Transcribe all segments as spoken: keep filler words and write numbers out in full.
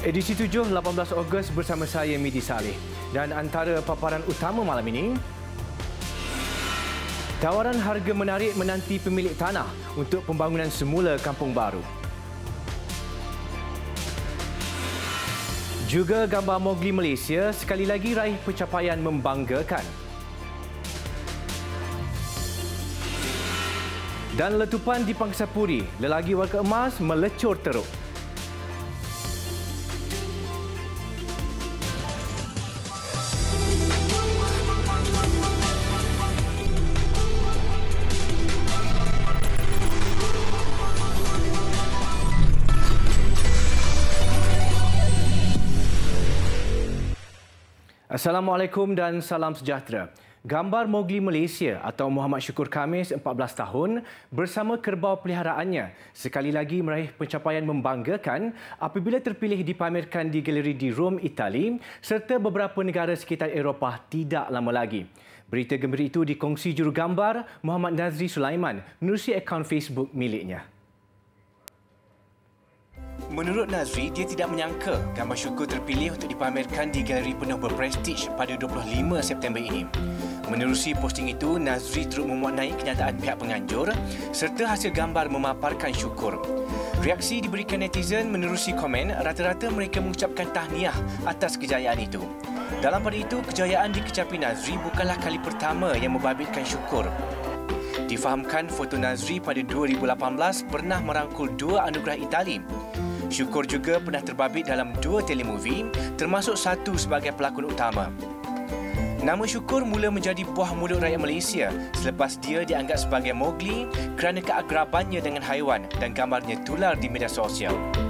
Edisi tujuh, lapan belas Ogos bersama saya Midi Saleh. Dan antara paparan utama malam ini, tawaran harga menarik menanti pemilik tanah untuk pembangunan semula kampung baru. Juga gambar Mowgli Malaysia sekali lagi raih pencapaian membanggakan. Dan letupan di Pangsapuri, lelaki warga emas melecur teruk. Assalamualaikum dan salam sejahtera. Gambar Mowgli Malaysia atau Muhammad Syukur Khamis, empat belas tahun, bersama kerbau peliharaannya sekali lagi meraih pencapaian membanggakan apabila terpilih dipamerkan di galeri di Rom, Itali serta beberapa negara sekitar Eropah tidak lama lagi. Berita gembira itu dikongsi jurugambar Muhammad Nazri Sulaiman menerusi akaun Facebook miliknya. Menurut Nazri, dia tidak menyangka gambar Syukur terpilih untuk dipamerkan di galeri penuh berprestij pada dua puluh lima September ini. Menerusi posting itu, Nazri turut memuat naik kenyataan pihak penganjur serta hasil gambar memaparkan Syukur. Reaksi diberikan netizen menerusi komen, rata-rata mereka mengucapkan tahniah atas kejayaan itu. Dalam pada itu, kejayaan dikecapi Nazri bukanlah kali pertama yang membabitkan Syukur. Difahamkan foto Nazri pada dua ribu lapan belas pernah merangkul dua anugerah Itali. Syukur juga pernah terbabit dalam dua telemovie, termasuk satu sebagai pelakon utama. Nama Syukur mula menjadi buah mulut rakyat Malaysia selepas dia dianggap sebagai Mowgli kerana keagrabannya dengan haiwan dan gambarnya tular di media sosial.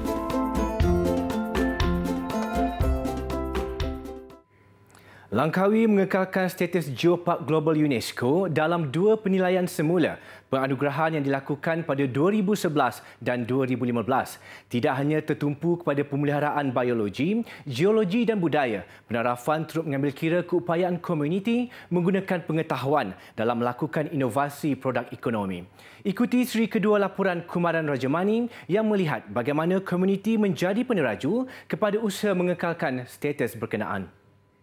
Langkawi mengekalkan status Geopark Global UNESCO dalam dua penilaian semula penganugerahan yang dilakukan pada dua ribu sebelas dan dua ribu lima belas. Tidak hanya tertumpu kepada pemeliharaan biologi, geologi dan budaya, penarafan turut mengambil kira keupayaan komuniti menggunakan pengetahuan dalam melakukan inovasi produk ekonomi. Ikuti seri kedua laporan Kumaran Rajamani yang melihat bagaimana komuniti menjadi peneraju kepada usaha mengekalkan status berkenaan.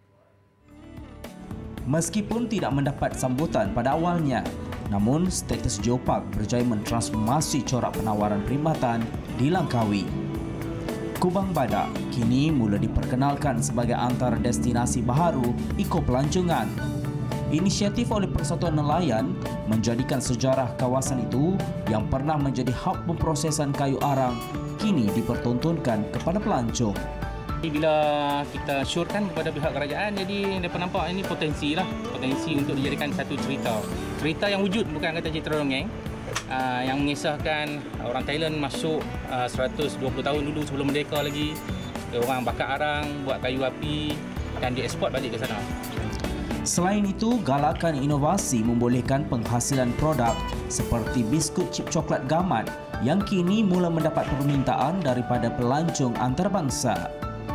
Meskipun tidak mendapat sambutan pada awalnya, namun status Geopark berjaya mentransformasi corak penawaran perkhidmatan di Langkawi. Kubang Badak kini mula diperkenalkan sebagai antara destinasi baharu ekopelancongan. Inisiatif oleh Persatuan Nelayan menjadikan sejarah kawasan itu yang pernah menjadi hub pemprosesan kayu arang kini dipertontonkan kepada pelancong. Bila kita syorkan kepada pihak kerajaan, jadi mereka nampak ini potensi lah, potensi untuk dijadikan satu cerita. Cerita yang wujud, bukan kata cerita dongeng, uh, yang mengisahkan orang Thailand masuk uh, seratus dua puluh tahun dulu sebelum merdeka lagi. Orang bakar arang, buat kayu api dan dieksport balik ke sana. Selain itu, galakan inovasi membolehkan penghasilan produk seperti biskut chip coklat gamat yang kini mula mendapat permintaan daripada pelancong antarabangsa.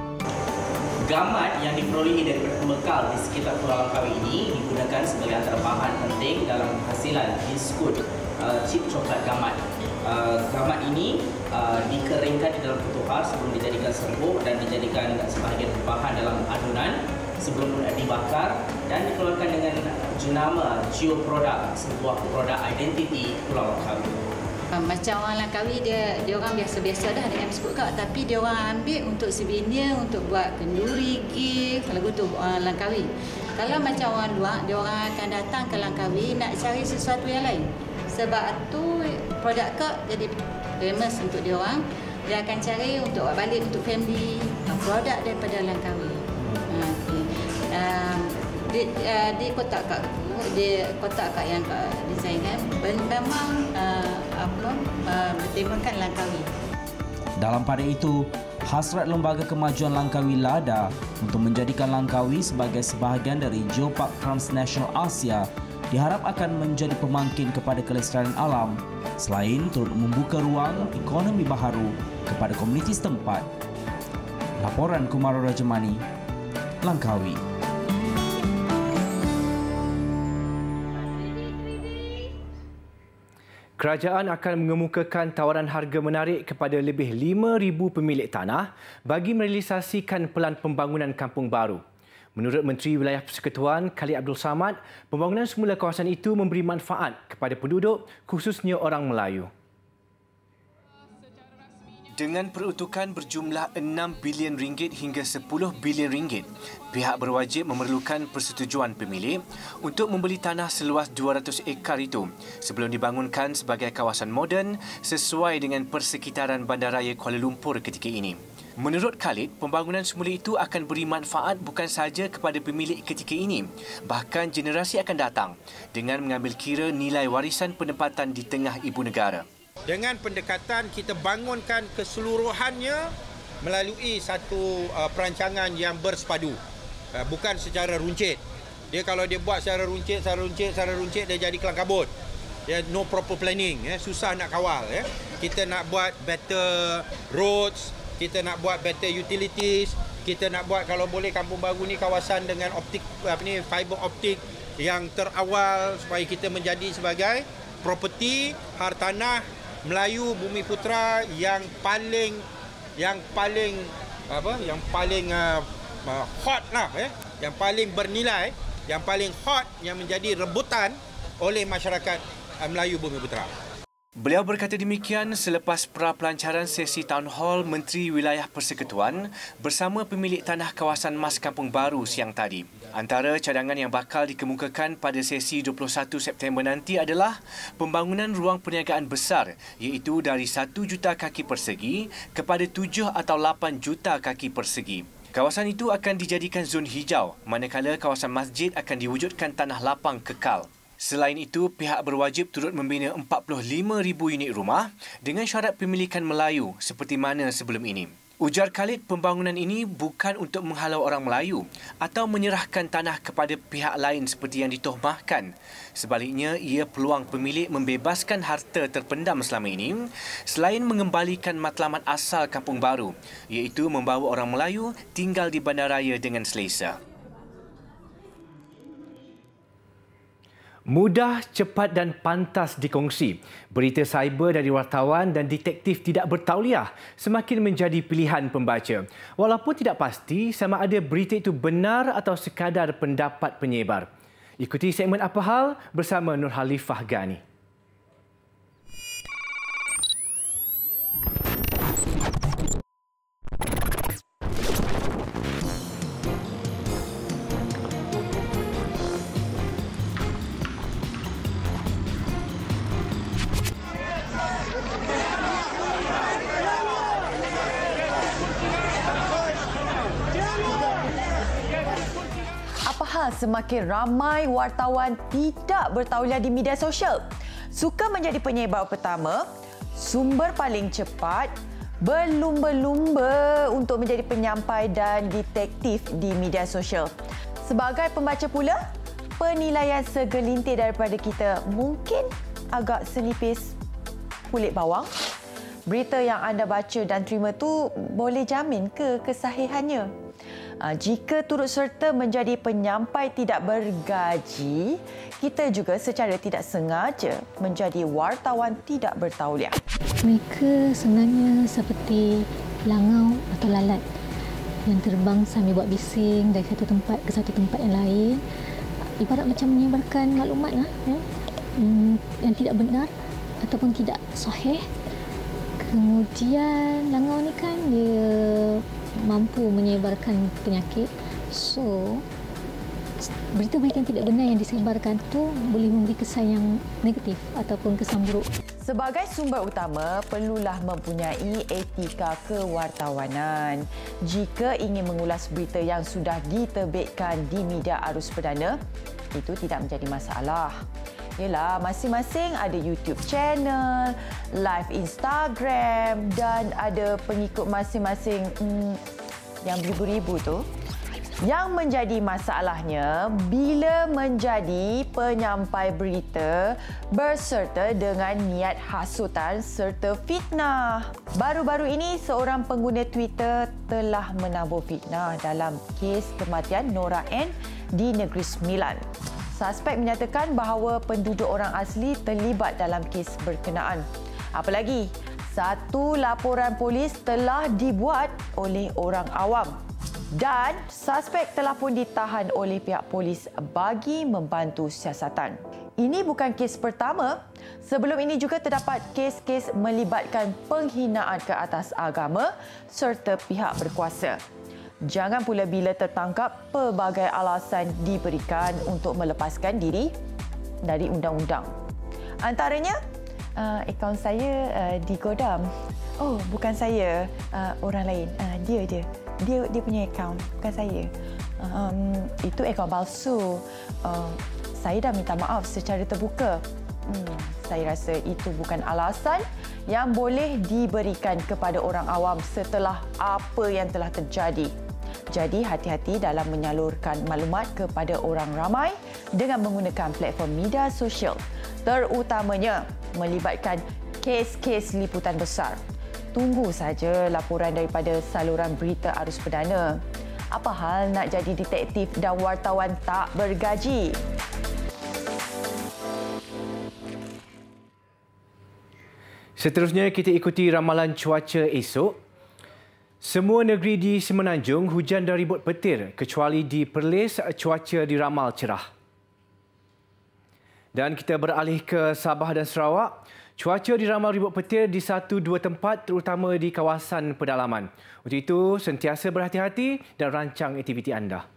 Gamat yang diperolehi daripada pembekal di sekitar Pulau Langkawi ini digunakan sebagai antara bahan penting dalam penghasilan biskut uh, chip coklat gamat. Uh, gamat ini uh, dikeringkan di dalam ketuhar sebelum dijadikan serbuk dan dijadikan sebahagian bahan dalam adunan sebelum dibakar dan dikeluarkan dengan jenama Geo Product, sebuah produk identiti Pulau Langkawi. Macam orang Langkawi, dia dia orang biasa-biasa dah dengan biskut kak, tapi dia orang ambil untuk souvenir, untuk buat kenduri, gift, lagu tu orang Langkawi. Kalau macam orang luar, dia orang akan datang ke Langkawi nak cari sesuatu yang lain. Sebab tu produk kak jadi famous untuk dia orang. Dia akan cari untuk balik untuk family, produk daripada Langkawi. Ha, okay. um, di, uh, di kotak kak, di kotak kak yang kak desainkan memang uh, apa uh, bertemakan Langkawi. Dalam pada itu, hasrat Lembaga Kemajuan Langkawi LADA untuk menjadikan Langkawi sebagai sebahagian dari Geopark Transnational Asia diharap akan menjadi pemangkin kepada kelestarian alam selain turut membuka ruang ekonomi baharu kepada komuniti setempat. Laporan Kumaran Rajamani, Langkawi. Kerajaan akan mengemukakan tawaran harga menarik kepada lebih lima ribu pemilik tanah bagi merealisasikan pelan pembangunan kampung baru. Menurut Menteri Wilayah Persekutuan Khalid Abdul Samad, pembangunan semula kawasan itu memberi manfaat kepada penduduk, khususnya orang Melayu. Dengan peruntukan berjumlah enam bilion ringgit hingga sepuluh bilion ringgit, pihak berwajib memerlukan persetujuan pemilik untuk membeli tanah seluas dua ratus ekar itu sebelum dibangunkan sebagai kawasan moden sesuai dengan persekitaran Bandaraya Kuala Lumpur ketika ini. Menurut Khalid, pembangunan semula itu akan beri manfaat bukan sahaja kepada pemilik ketika ini, bahkan generasi akan datang dengan mengambil kira nilai warisan penempatan di tengah ibu negara. Dengan pendekatan kita bangunkan keseluruhannya melalui satu uh, perancangan yang bersepadu, uh, bukan secara runcit. Dia kalau dia buat secara runcit, secara runcit, secara runcit dia jadi kelang kabut. Dia no proper planning, eh. susah nak kawal. Eh. Kita nak buat better roads, kita nak buat better utilities, kita nak buat kalau boleh kampung baru ni kawasan dengan optik apa ni fiber optik yang terawal supaya kita menjadi sebagai properti hartanah Melayu Bumi Putra yang paling yang paling apa yang paling uh, uh, hot lah eh yang paling bernilai, yang paling hot, yang menjadi rebutan oleh masyarakat uh, Melayu Bumi Putra. Beliau berkata demikian selepas pra-pelancaran sesi Town Hall Menteri Wilayah Persekutuan bersama pemilik tanah kawasan Mas Kampung Baru siang tadi. Antara cadangan yang bakal dikemukakan pada sesi dua puluh satu September nanti adalah pembangunan ruang perniagaan besar iaitu dari satu juta kaki persegi kepada tujuh atau lapan juta kaki persegi. Kawasan itu akan dijadikan zon hijau manakala kawasan masjid akan diwujudkan tanah lapang kekal. Selain itu, pihak berwajib turut membina empat puluh lima ribu unit rumah dengan syarat pemilikan Melayu seperti mana sebelum ini. Ujar Khalid, pembangunan ini bukan untuk menghalau orang Melayu atau menyerahkan tanah kepada pihak lain seperti yang ditohmahkan. Sebaliknya, ia peluang pemilik membebaskan harta terpendam selama ini selain mengembalikan matlamat asal kampung baru iaitu membawa orang Melayu tinggal di bandaraya dengan selesa. Mudah, cepat dan pantas dikongsi. Berita cyber dari wartawan dan detektif tidak bertauliah semakin menjadi pilihan pembaca. Walaupun tidak pasti sama ada berita itu benar atau sekadar pendapat penyebar. Ikuti segmen Apa Hal bersama Nurhalifah Gani. Semakin ramai wartawan tidak bertauliah di media sosial. Suka menjadi penyebar pertama, sumber paling cepat, berlumba-lumba untuk menjadi penyampai dan detektif di media sosial. Sebagai pembaca pula, penilaian segelintir daripada kita mungkin agak senipis kulit bawang. Berita yang anda baca dan terima tu boleh jamin ke kesahihannya? Jika turut serta menjadi penyampai tidak bergaji, kita juga secara tidak sengaja menjadi wartawan tidak bertauliah. Mereka sebenarnya seperti langau atau lalat yang terbang sambil buat bising dari satu tempat ke satu tempat yang lain. Ibarat macam menyebarkan maklumat lah, ya, yang tidak benar ataupun tidak sahih. Kemudian langau ni kan dia mampu menyebarkan penyakit. So, berita-berita yang tidak benar yang disebarkan tu boleh memberi kesan yang negatif ataupun kesan buruk. Sebagai sumber utama, perlulah mempunyai etika kewartawanan. Jika ingin mengulas berita yang sudah diterbitkan di media arus perdana, itu tidak menjadi masalah. Yalah, masing-masing ada YouTube channel, live Instagram dan ada pengikut masing-masing hmm, yang beribu-ribu tu. Yang menjadi masalahnya bila menjadi penyampai berita berserta dengan niat hasutan serta fitnah. Baru-baru ini seorang pengguna Twitter telah menabur fitnah dalam kes kematian Nora N di Negeri Sembilan. Suspek menyatakan bahawa penduduk orang asli terlibat dalam kes berkenaan. Apalagi, satu laporan polis telah dibuat oleh orang awam dan suspek telah pun ditahan oleh pihak polis bagi membantu siasatan. Ini bukan kes pertama. Sebelum ini juga terdapat kes-kes melibatkan penghinaan ke atas agama serta pihak berkuasa. Jangan pula bila tertangkap pelbagai alasan diberikan untuk melepaskan diri dari undang-undang. Antaranya, uh, akaun saya uh, digodam. Oh, bukan saya, uh, orang lain. Uh, dia je. Dia dia punya akaun, bukan saya. Um, itu akaun palsu. Uh, saya dah minta maaf secara terbuka. Hmm, saya rasa itu bukan alasan yang boleh diberikan kepada orang awam setelah apa yang telah terjadi. Jadi hati-hati dalam menyalurkan maklumat kepada orang ramai dengan menggunakan platform media sosial, terutamanya melibatkan kes-kes liputan besar. Tunggu saja laporan daripada saluran berita Arus Perdana. Apa hal nak jadi detektif dan wartawan tak bergaji? Seterusnya kita ikuti ramalan cuaca esok. Semua negeri di Semenanjung hujan dan ribut petir kecuali di Perlis cuaca diramal cerah. Dan kita beralih ke Sabah dan Sarawak. Cuaca diramal ribut petir di satu dua tempat terutama di kawasan pedalaman. Untuk itu, sentiasa berhati-hati dan rancang aktiviti anda.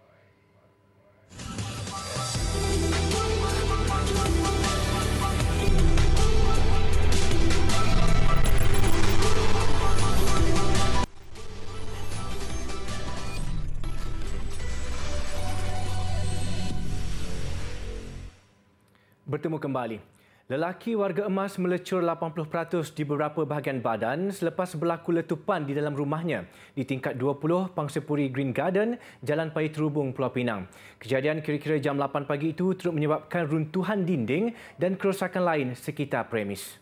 Bertemu kembali. Lelaki warga emas melecur lapan puluh peratus di beberapa bahagian badan selepas berlaku letupan di dalam rumahnya di tingkat dua puluh Pangsapuri Green Garden, Jalan Paya Terubung, Pulau Pinang. Kejadian kira-kira jam lapan pagi itu turut menyebabkan runtuhan dinding dan kerosakan lain sekitar premis.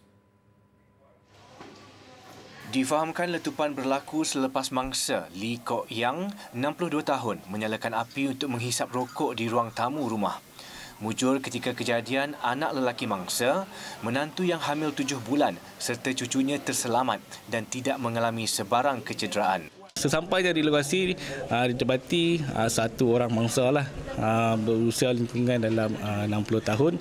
Difahamkan letupan berlaku selepas mangsa Lee Kok Yang, enam puluh dua tahun, menyalakan api untuk menghisap rokok di ruang tamu rumah. Mujur ketika kejadian, anak lelaki mangsa, menantu yang hamil tujuh bulan serta cucunya terselamat dan tidak mengalami sebarang kecederaan. Sesampainya di lokasi, didapati satu orang mangsa lah, berusia lingkungan dalam enam puluh tahun,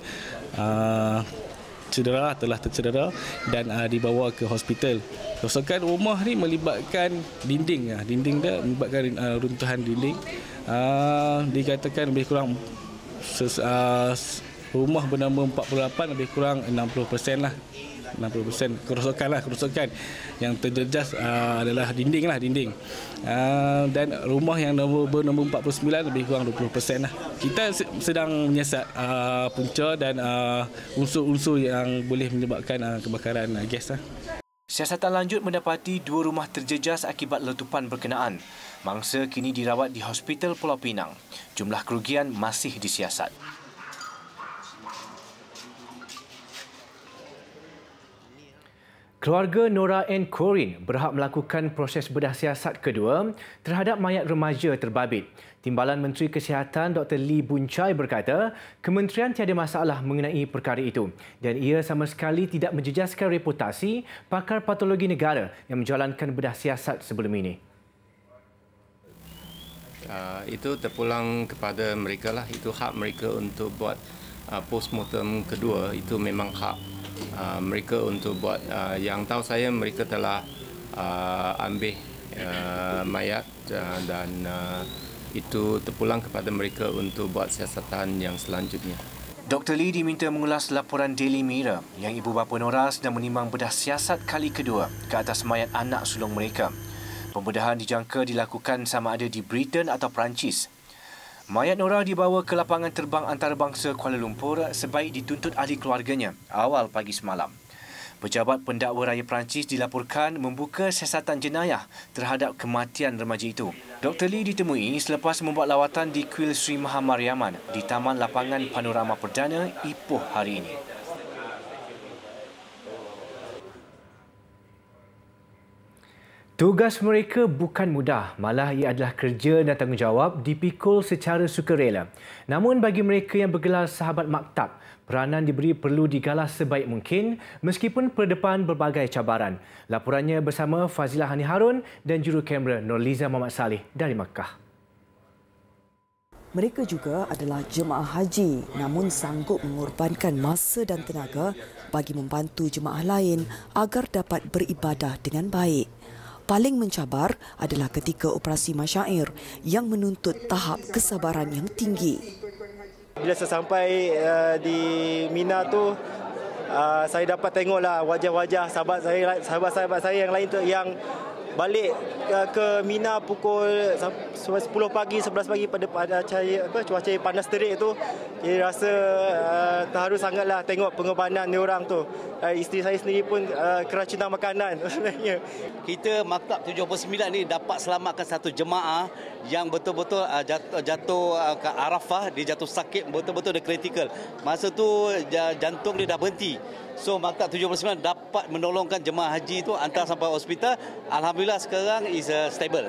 cedera, telah tercedera dan dibawa ke hospital. Kerosakan rumah ni melibatkan dinding, dinding dia melibatkan runtuhan dinding. Dikatakan lebih kurang Ses, uh, rumah bernama empat puluh lapan lebih kurang enam puluh peratus lah. enam puluh peratus kerosakan lah, kerosakan yang terjejas uh, adalah dinding lah, dinding. Uh, dan rumah yang nombor, bernama empat puluh sembilan lebih kurang dua puluh peratus lah. Kita sedang menyiasat uh, punca dan uh, unsur-unsur yang boleh menyebabkan uh, kebakaran uh, gas lah. Siasatan lanjut mendapati dua rumah terjejas akibat letupan berkenaan. Mangsa kini dirawat di Hospital Pulau Pinang. Jumlah kerugian masih disiasat. Keluarga Nora Ann Corin berhak melakukan proses bedah siasat kedua terhadap mayat remaja terbabit. Timbalan Menteri Kesihatan Doktor Lee Boon Chye berkata, kementerian tiada masalah mengenai perkara itu dan ia sama sekali tidak menjejaskan reputasi pakar patologi negara yang menjalankan bedah siasat sebelum ini. Uh, itu terpulang kepada mereka lah. Itu hak mereka untuk buat uh, postmortem kedua. Itu memang hak uh, mereka untuk buat. Uh, yang tahu saya mereka telah uh, ambil uh, mayat uh, dan uh, itu terpulang kepada mereka untuk buat siasatan yang selanjutnya. Doktor Lee diminta mengulas laporan Daily Mirror yang ibu bapa Nora sedang menimbang bedah siasat kali kedua ke atas mayat anak sulung mereka. Pembedahan dijangka dilakukan sama ada di Britain atau Perancis. Mayat Nora dibawa ke lapangan terbang antarabangsa Kuala Lumpur sebaik dituntut ahli keluarganya awal pagi semalam. Pejabat pendakwa raya Perancis dilaporkan membuka siasatan jenayah terhadap kematian remaja itu. Doktor Lee ditemui selepas membuat lawatan di Kuil Sri Mahamariaman di Taman Lapangan Panorama Perdana Ipoh hari ini. Tugas mereka bukan mudah, malah ia adalah kerja dan tanggungjawab dipikul secara sukarela. Namun bagi mereka yang bergelar sahabat maktab, peranan diberi perlu digalas sebaik mungkin meskipun berdepan berbagai cabaran. Laporannya bersama Fazilah Hani Harun dan juru kamera Nurliza Muhammad Saleh dari Makkah. Mereka juga adalah jemaah haji namun sanggup mengorbankan masa dan tenaga bagi membantu jemaah lain agar dapat beribadah dengan baik. Paling mencabar adalah ketika operasi masyair yang menuntut tahap kesabaran yang tinggi. Bila saya sampai uh, di Mina tu, uh, saya dapat tengoklah wajah-wajah sahabat saya, sahabat-sahabat saya yang lain tu yang balik uh, ke Mina pukul sepuluh pagi, sebelas pagi pada pada cahaya apa cuaca panas terik tu. Jadi rasa uh, terharu sangatlah tengok pengorbanan dia orang tu. Uh, isteri saya sendiri pun uh, keracunan makanan sebenarnya. Kita Maktab tujuh puluh sembilan ni dapat selamatkan satu jemaah yang betul-betul uh, jatuh, jatuh uh, ke Arafah, dia jatuh sakit, betul-betul dia kritikal. Masa tu jantung dia dah berhenti. So Maktab tujuh puluh sembilan dapat menolongkan jemaah haji itu hantar sampai hospital. Alhamdulillah sekarang is uh, stable.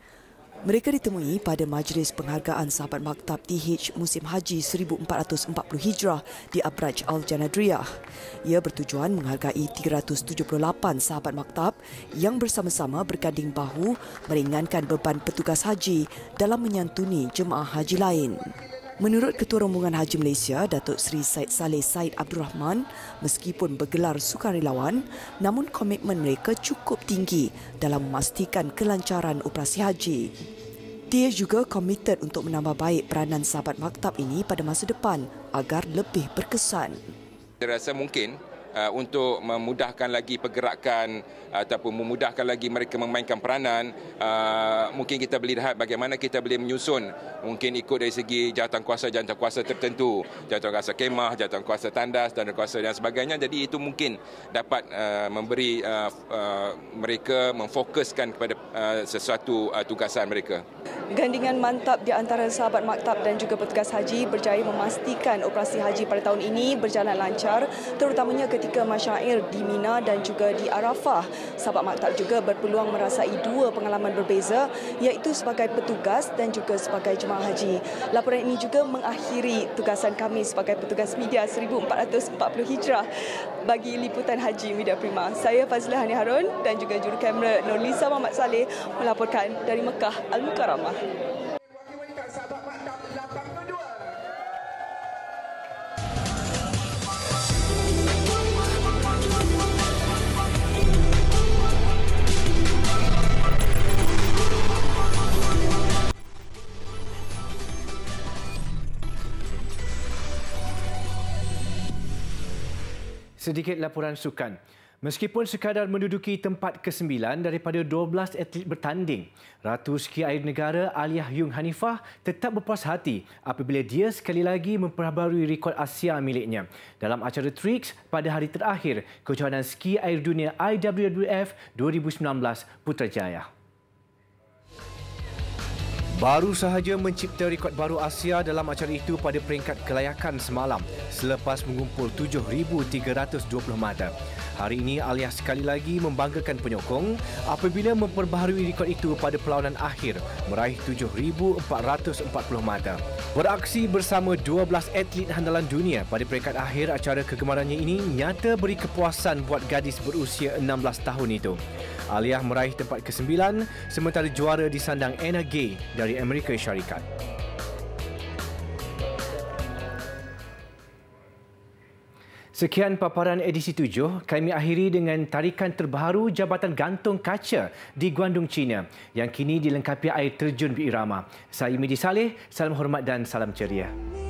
Mereka ditemui pada Majlis Penghargaan Sahabat Maktab T H Musim Haji seribu empat ratus empat puluh Hijrah di Abraj Al-Janadriyah. Ia bertujuan menghargai tiga ratus tujuh puluh lapan sahabat maktab yang bersama-sama berganding bahu meringankan beban petugas haji dalam menyantuni jemaah haji lain. Menurut Ketua Rombongan Haji Malaysia, Datuk Seri Said Saleh Said Abdul Rahman, meskipun bergelar sukarelawan, namun komitmen mereka cukup tinggi dalam memastikan kelancaran operasi haji. Dia juga komited untuk menambah baik peranan sahabat maktab ini pada masa depan agar lebih berkesan. Saya rasa mungkin uh, untuk memudahkan lagi pergerakan ataupun memudahkan lagi mereka memainkan peranan, uh, mungkin kita boleh lihat bagaimana kita boleh menyusun, mungkin ikut dari segi jawatan kuasa jawatan kuasa tertentu, jawatan kuasa kemah, jawatan kuasa tandas dan kuasa dan sebagainya. Jadi itu mungkin dapat uh, memberi uh, uh, mereka memfokuskan kepada uh, sesuatu uh, tugasan mereka. Gandingan mantap di antara sahabat maktab dan juga petugas haji berjaya memastikan operasi haji pada tahun ini berjalan lancar, terutamanya ketika masyair di Mina dan juga di Arafah. Sahabat maktab juga berpeluang merasai dua pengalaman berbeza, iaitu sebagai petugas dan juga sebagai jemaah haji. Laporan ini juga mengakhiri tugasan kami sebagai petugas media seribu empat ratus empat puluh Hijrah bagi liputan Haji Media Prima. Saya Fazilah Hani Harun dan juga juru kamera Nurliza Muhammad Saleh melaporkan dari Mekah Al-Mukarramah. Sedikit laporan sukan. Meskipun sekadar menduduki tempat kesembilan daripada dua belas atlet bertanding, Ratu Ski Air Negara Aliyah Yung Hanifah tetap berpuas hati apabila dia sekali lagi memperbaharui rekod Asia miliknya dalam acara Trix pada hari terakhir kejohanan Ski Air Dunia I W W F dua ribu sembilan belas Putrajaya. Baru sahaja mencipta rekod baru Asia dalam acara itu pada peringkat kelayakan semalam selepas mengumpul tujuh ribu tiga ratus dua puluh mata. Hari ini Aliyah sekali lagi membanggakan penyokong apabila memperbaharui rekod itu pada perlawanan akhir meraih tujuh ribu empat ratus empat puluh mata. Beraksi bersama dua belas atlet handalan dunia pada peringkat akhir acara kegemarannya ini nyata beri kepuasan buat gadis berusia enam belas tahun itu. Aliyah meraih tempat kesembilan sementara juara disandang Anna Gay dari Amerika Syarikat. Sekian paparan edisi tujuh, kami akhiri dengan tarikan terbaru Jabatan Gantung Kaca di Guangdong, China yang kini dilengkapi air terjun berirama. Saya Midi Saleh, salam hormat dan salam ceria.